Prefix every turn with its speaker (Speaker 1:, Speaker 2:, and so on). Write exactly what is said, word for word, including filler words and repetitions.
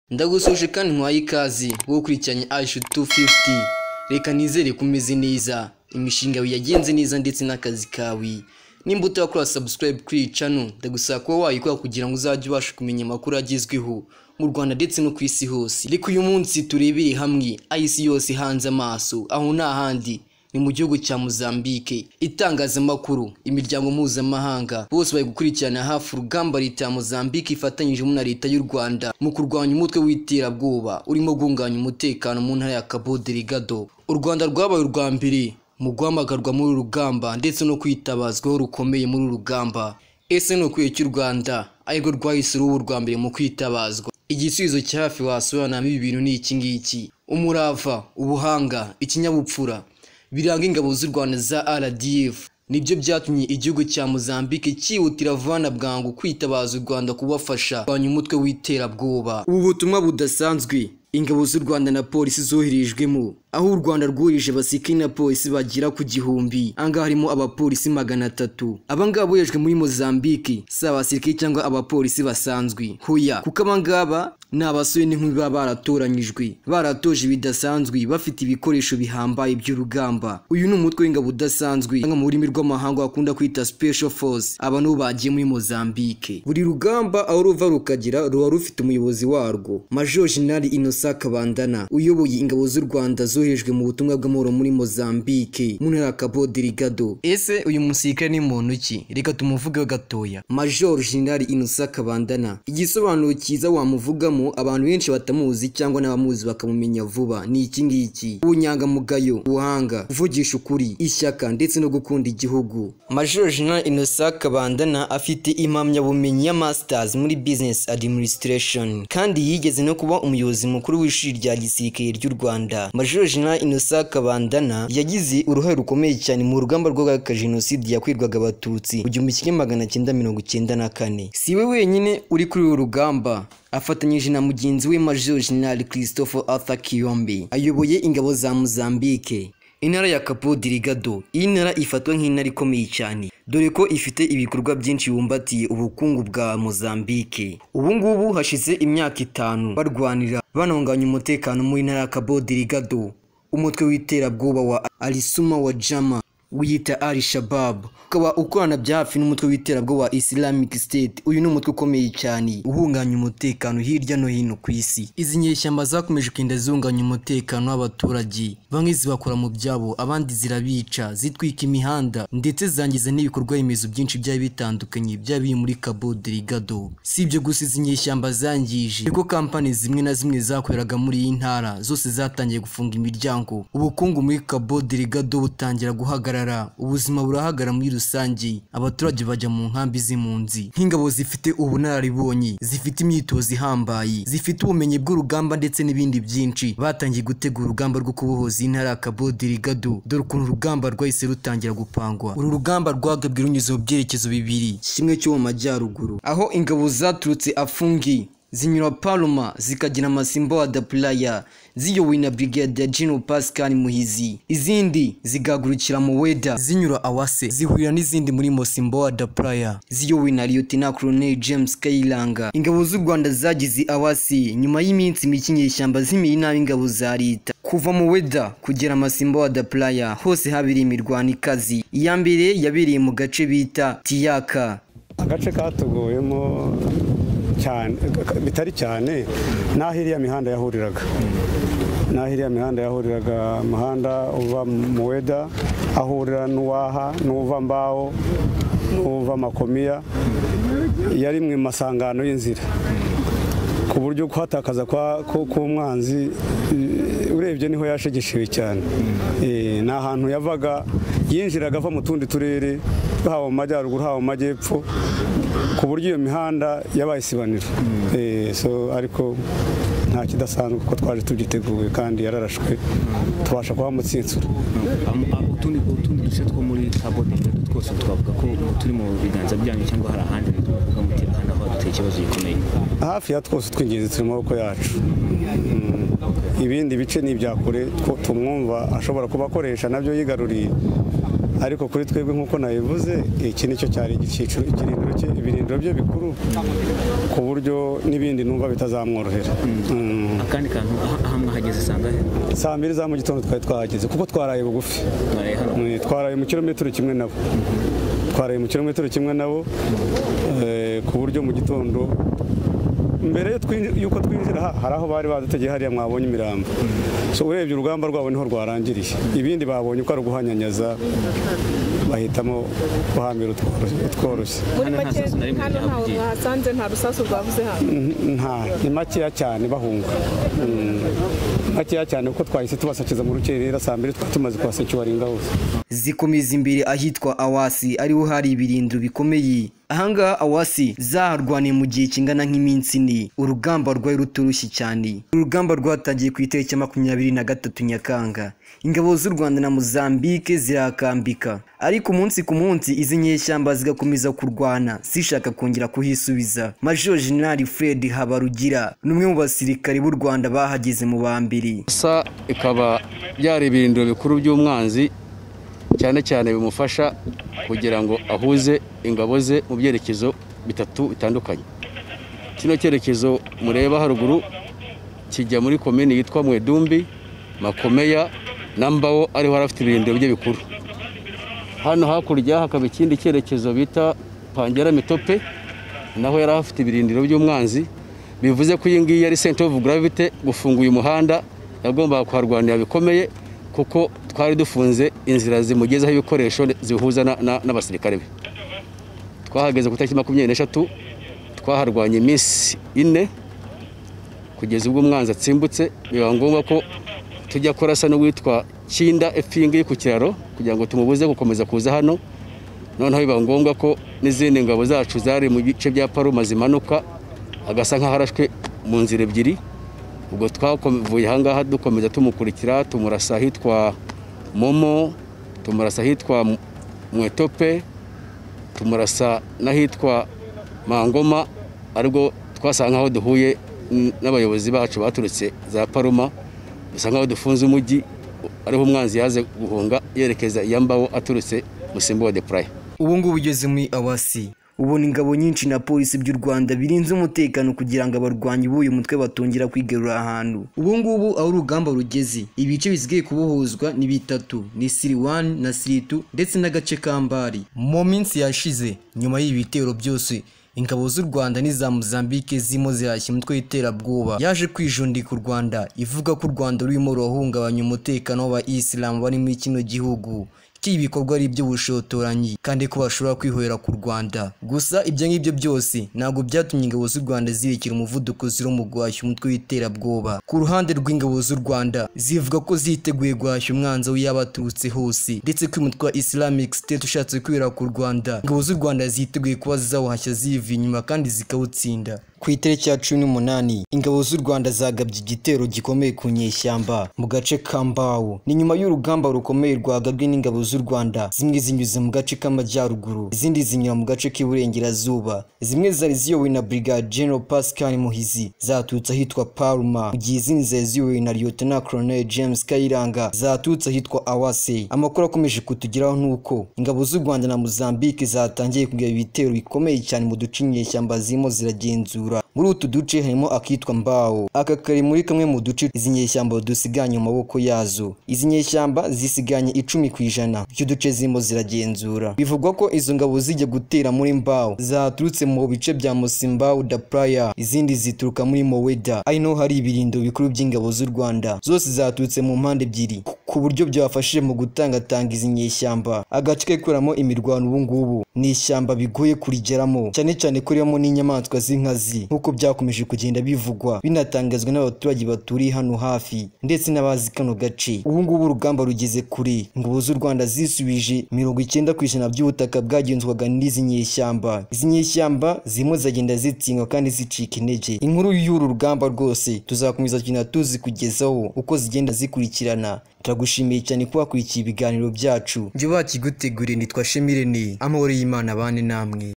Speaker 1: Ndagusuje kandi nkwaye ikazi wo gukurikiranya Aisha two fifty. Reka nizere kumeze neza, imishinga yagenze neza ndetse n'akazi kawe. Nimba utakora subscribe kuri channel, ndagusaba kuba wayikora kugira ngo uzajye ubasha kumenya amakuru agezweho mu Rwanda ndetse no ku isi hose. Reka uyu munsi turebere hamwe ayisi yose hanze amaso, aho nta handi ni mu gihugu cya Mozambique. Itangazamakuru, imiryango mpuzamahanga bose bari gukurikirana hafi urugamba leta ya Mozambique ifatanyije na leta y'u Rwanda mu kurwanya umutwe w'iterabwoba urimo gunganya umutekano mu ntara ya Cabo Delgado. U Rwanda rwabaye urwa mbere mu guhamagarwa muri urugamba ndetse no kwitabazwaho rukomeye muri urugamba. Ese no kwiye cy'u Rwanda ariko rwahise ruba urwa mbere mu kwitabazwa? Igisubizo cya hafi wasobanura ibi bintu ni iki ngiki: umurava, ubuhanga, ikinyabupfura biranga ingabo z'u Rwanda za R D F. Nibyo byatumye igihugu cya Mozambique cyihutira vana bwangu kwitabaza u Rwanda kubafasha kurwanya umutwe w'iterabwoba. Ubu butumwa budasanzwe ingabo z'u Rwanda na polisi zoherejwemo, aho u Rwanda rwurije abasirikare na polisi bagira ku gihumbi. Anga harimo abapolisi magana atatu. Abangaba bohejwe muri Mozambique si abasirikare cyangwa abapolisi basanzwe, hoya, kuko abangaba ni abasore n'inkumi baba baratoranyijwe, baratoje bidasanzwe, bafite ibikoresho bihambaye by'urugamba. Uyu ni umutwe w'ingabo udasanzwe cyangwa mu rurimi rw'amahanga bakunda kwita Special Force. Aba nibo bagiye muri Mozambique. Buri rugamba aho ruva rukagira ruba rufite umuyobozi warwo. Major General Kabandana uyoboye ingabo z'u Rwanda zohejwe mu butumwa bw'amahoro muri Mozambique mu ntara ya Cabo Delgado. Ese uyu musirikare ni muntu ki? Reka tumuvugeho gatoya. Major General Kabandana, igisobanuro cyiza wamuvugamo abantu benshi batamuzi cyangwa n'abamuzi bakamumenya vuba ni iki ngiki: ubunyangamugayo, ubuhanga, kuvugisha ukuri, ishyaka ndetse no gukunda igihugu. Major General Kabandana afite impamyabumenyi ya Masters muri Business Administration kandi yigeze no kuba umuyobozi mukuru w'ishuri rya gisirikare ry'u Rwanda. Major General Kabandana yagize uruhare rukomeye cyane mu rugamba rwo guhagarika jenoside yakwirwaga abatutsi mu gihumbi kimwe magana cyenda mirongo cyenda na kane. Si we wenyine uri kuri uru rugamba, afatanyije na mugenzi we Major General Christopher Arthur Kiyombe ayoboye ingabo za Mozambique. Intara ya Cabo Delgado, iyi ntara ifatwa nk'intara ikomeye cyane dore ko ifite ibikorwa byinshi bibumbatiye ubukungu bwa Mozambique. Ubu ngubu hashize imyaka itanu barwanira banonganya umutekano muri ntara ya Cabo Delgado. Umutwe w'iterabwoba wa Alisuma wa Jama wiyita Al-Shabaab ukaba ukorana bya hafi n'umutwe w'iterabwoba wa Islamic State. Uyu ni umutwe ukomeye cyane uhunganya umutekano hirya no hino ku isi. Izi nyeshyamba zakomeje kugenda zihunganya umutekano w'abaturage, bamwe zibakora mu byabo, abandi zirabica, zitwika imihanda ndetse zangiza n'ibikorwa remezo byinshi byari bitandukanye byari biri muri Cabo Delgado. Si ibyo gusa izi nyeshyamba zangije kuko kampani zimwe na zimwe zakoreraga muri iyi ntara zose zatangiye gufunga imiryango. Ubukungu muri Cabo Delgado butangira guhagarara, ubuzima burahagara muri rusange, abaturage bajya mu nkambi z'impunzi. Nk'ingabo zifite ubunararibonye, zifite imyitozo ihambaye, zifite ubumenyi bw'urugamba ndetse n'ibindi byinshi, batangiye gutegura urugamba rwo kubohoza intara ya Cabo Delgado. Dore ukuntu urugamba rwahise rutangira gupangwa. Uru rugamba rwagabwe runyuze mu byerekezo bibiri, kimwe cyo mu majyaruguru aho ingabo zaturutse Afungi zinyura Palma zikagira Mocimboa da Praia ziyobowe na Brigadier General Pascal Muhizi, izindi zigagurukira mu Weda zinyura Awasse zihurira n'izindi muri Mocimboa da Praia ziyobowe na Lieutenant Colonel James Kayiranga. Ingabo z'u Rwanda zagize Awasse nyuma y'iminsi mike inyeshyamba zimiye nabi ingabo za leta. Kuva mu Weda kugera Mocimboa da Praia hose habiri imirwano ikazi. Iya mbere yabereye mu gace bita Tiyaka,
Speaker 2: agace katuguyemo cyane bitari cyane naho iriya mihanda yahuriraga naho iriya mihanda yahuriraga umuhanda uva mu Weda ahurira n'uwaha n'uva Mbaho n'uva Makomiya, yari mu masangano y'inzira ku buryo kuhatakaza k'umwanzi urebye niho yashegeshewe cyane. Ni ahantu yavaga yinjiraga ava mu tundi turere haba mu majyaruguru haba mu majyepfo ku buryo iyo mihanda yabaye isibanira. So ariko nta kidasanzwe kuko twaje tubyiteguye kandi yararashwe tubasha kuba mutsinsura.
Speaker 3: Utundi duce two muri Cabo Delgado twose twavuga ko turi mu biganza byanyu cyangwa hari ahandi tuvuga mutira hano aho duteye ikibazo gikomeye?
Speaker 2: Hafi ya twose twingenzi turi mu maboko yacu. Ibindi bice ni ibya kure tumwumva ashobora kuba akoresha nabyo yigaruriye, ariko kuri twebwe nk'uko nabivuze iki nicyo cyari igiciro ikirindiro cye ibirindiro bye bikuru ku buryo n'ibindi numva bitazamworohera.
Speaker 3: Akandi kantu hamwe hageze sangahe?
Speaker 2: Saa mbiri za mu gitondo twari twahageze kuko twaraye bugufi, twaraye mu kilometero kimwe nabo twaraye mu kilometero kimwe nabo ku buryo mu gitondo mbere yuko twinjira hari aho bari badutegeye hariya mwabonye imirambo. So urebye urugamba rwabo niho rwarangiriye, ibindi babonye ko ari uguhanyanyaza bahitamo guhambira utworoshye.
Speaker 4: Muri make hano ntawe mwahasanze, nta rusasu rwavuze hano?
Speaker 2: Nta, ni makeya cyane bahunga, makeya cyane kuko twahise tubasakiza mu rukerera saa mbiri twari tumaze kubasakiza waringa hose.
Speaker 1: Zikomeza imbere ahitwa Awasse ariho hari ibirindiro bikomeye. Ahangaha Awasse zaharwaniye mu gihe kingana nk'iminsi ine. Urugamba rwari ruturushye cyane. Urugamba rwatangiye ku itariki makumyabiri na gatatu Nyakanga. Ingabo z'u Rwanda na Mozambique zirakambika, ariko umunsi ku munsi izi nyeshyamba zigakomeza kurwana zishaka kongera kuhisubiza. Major General Fred Habarugira numwe mu basirikari b'u Rwanda bahageze mu bambiri.
Speaker 5: Sa ikaba byari ibirindiro bikuru by'umwanzi cyane cyane bimufasha kugira ngo ahuze ingabo ze mu byerekezo bitatu bitandukanye. Kino cyerekezo mureba haruguru kijya muri komini yitwa Mwedumbi, Makomeya, Nambawo ariho harafite ibirindiro bye bikuru. Hano hakurya hakaba ikindi cyerekezo bita Pangera Mitope, naho yari afite ibirindiro by'umwanzi. Bivuze ko iyi ngiyi yari center of gravity, gufunga uyu muhanda yagombaga kuharwanira bikomeye kuko twari dufunze inzira zimugezaho ibikoresho zihuza n'abasirikare be. Twahageze ku itariki makumyabiri n'eshatu, twaharwanye iminsi ine kugeza ubwo umwanzi atsimbutse. Biba ngombwa ko tujya kurasa n'uwitwa Kinda efingi ku kiraro kugira ngo tumubuze gukomeza kuza hano. Noneho biba ngombwa ko n'izindi ngabo zacu zari mu bice bya Paruma zimanuka, agasa nk'aharashwe mu nzira ebyiri. Ubwo twavuye ahangaha dukomeza tumukurikira, tumurasa ahitwa Momo, tumurasa ahitwa Mwetope, tumurasa n'ahitwa Mangoma, ariko twasanga aho duhuye n'abayobozi bacu baturutse za Paruma. Bisa nkaho dufunze umujyi, ariho umwanzi yaze guhunga yerekeza Yambawo aturutse Mocimboa da Praia.
Speaker 1: Ubu ngubu ugeze muri Awasse ubona ingabo nyinshi na polisi by'u Rwanda birinze umutekano kugira ngo abarwanyi b'uyu mutwe batongera kwigarura ahantu. Ubu ngubu aho urugamba rugeze, ibice bisigaye kubohozwa ni bitatu, ni Siri one na Siri two ndetse n'agace kambari. Mu minsi yashize nyuma y'ibitero byose, ingabo z'u Rwanda n'iza Mozambique zimo zihashye umutwe w'iterabwoba yaje kwijundika u Rwanda, ivuga ko u Rwanda rurimo ruhungabanya umutekano w'abayisilamu bari muri kino gihugu. Iki bikorwa ari iby'ubushotoranyi kandi ko bashobora kwihorera ku Rwanda. Gusa ibyo ngibyo byose ntabwo byatumye ingabo z'u Rwanda zirekera umuvuduko ziro mu guhashya umutwe w'iterabwoba. Ku ruhande rw'ingabo z'u Rwanda zivuga ko ziteguye guhashya umwanzi aho yaba aturutse hose, ndetse ko umutwe wa Islamic State ushatse kwihorera ku Rwanda, ingabo z'u Rwanda ziteguye kuba zizawuhashya ziva inyuma kandi zikawutsinda. Ku itariki ya cumi n'umunani ingabo z'u Rwanda zagabye igitero gikomeye ku nyeshyamba mu gace ka Mbawo. Ni nyuma y'urugamba rukomeye rwagabwe n'ingabo z'u Rwanda, zimwe zinyuze mu gace k'amajyaruguru, izindi zinyura mu gace k'iburengerazuba. Zimwe zari ziyobowe na Brigadier General Pascal Muhizi zaturutse ahitwa Paruma, mu gihe izindi zari ziyobowe na Lieutenant Colonel James Kayiranga zaturutse ahitwa Awasse. Amakuru akomeje kutugeraho nuko ingabo z'u Rwanda na Mozambique zatangiye kugaba ibitero bikomeye cyane mu duce inyeshyamba zirimo ziragenzura. Muri utu duce harimo akitwa Mbawo, aka kari muri kamwe mu duce izi nyeshyamba dusiganye mu maboko yazo. Izi nyeshyamba zisiganye icumi ku ijana by'uduce duce zirimo ziragenzura. Bivugwa ko izo ngabo zijya gutera muri Mbawo zaturutse mu bice bya Mocimboa da Praia, izindi zituruka muri Moweda ari no hari ibirindo bikuru by'ingabo z'u Rwanda. Zose zaturutse mu mpande ebyiri ku buryo byafashije mu gutangatanga izi nyeshyamba. Agace kekuramo imirwano ubu ngubu ni ishyamba bigoye kurigeramo, cyane cyane kurimo n'inyamaswa z'inkazi nkuko byakomeje kugenda bivugwa binatangazwa n'abaturage baturiye hano hafi ndetse n'abazi kano gace. Ubu ngubu urugamba rugeze kure, ingabo z'u Rwanda zisubije mirongo icyenda ku ijana by'ubutaka bwagenzwaga n'izi nyeshyamba. Izi nyeshyamba zimwe zagenda zitsindwa kandi zicika intege. Inkuru y'uru rugamba rwose tuzakomeza kugenda tuzi kugezaho uko zigenda zikurikirana. Turagushimiye cyane kuba wakurikiye ibiganiro byacu. Njye bakiguteguriye nitwa Shemirene, amahoro y'Imana bane namwe.